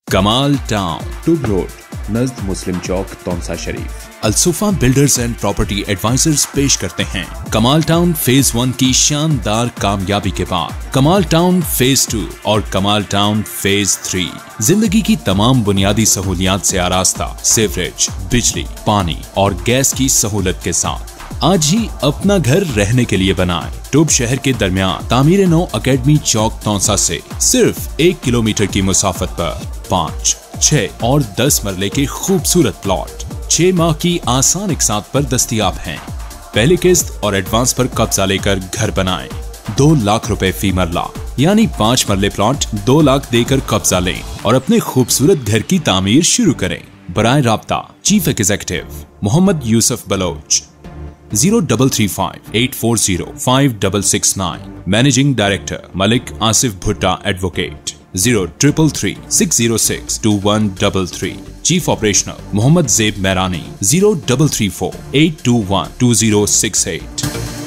कमाल टाउन, टुब रोड, नज़द Muslim Chowk, Taunsa Sharif. Alsufa builders and property advisers पेश करते हैं कमाल टाउन फेज 1 की शानदार कामयाबी के बाद कमाल टाउन फेज 2 और कमाल टाउन फेज 3 जिंदगी की तमाम बुनियादी सहूलियात से आरास्ता, सीवरेज, बिजली, पानी और गैस की सहूलत के साथ आज ही अपना घर रहने के लिए बनाएं। टुब शहर के दरमियान तामीर नौ अकेडमी चौक तौंसा से सिर्फ 1 किलोमीटर की मुसाफत पर 5, 6 और 10 मरले के खूबसूरत प्लॉट 6 माह की आसान इकसात पर दस्तयाब हैं। पहली किस्त और एडवांस पर कब्जा लेकर घर बनाएं। 2 लाख रुपए फी मरला यानी 5 मरले प्लॉट 2 लाख देकर कब्जा लें और अपने खूबसूरत घर की तामीर शुरू करें। बराए राब्ता chief executive Mohammad Yousuf Baloch 0358405669, managing director Malik Asif Bhutta advocate 0336062133, chief operational Mohammad जेब मैरानी 033482122068।